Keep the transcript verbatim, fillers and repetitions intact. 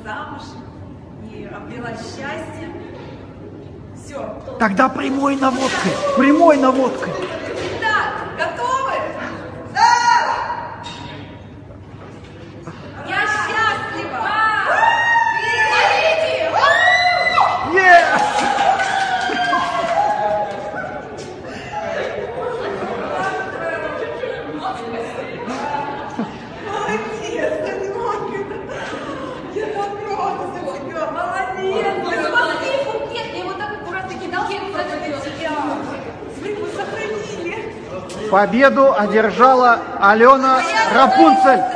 замуж и обрела счастье. Все. Тогда прямой наводкой, прямой наводкой. Так, готовы? Да! Я счастлива! Смотрите! Yes! Молодец, я не могу. Я так рада за тебя. Молодец. Спаси букет. Я его так аккуратно кидал, я его тебя. Вы его сохранили. Победу одержала Алена Рапунцель.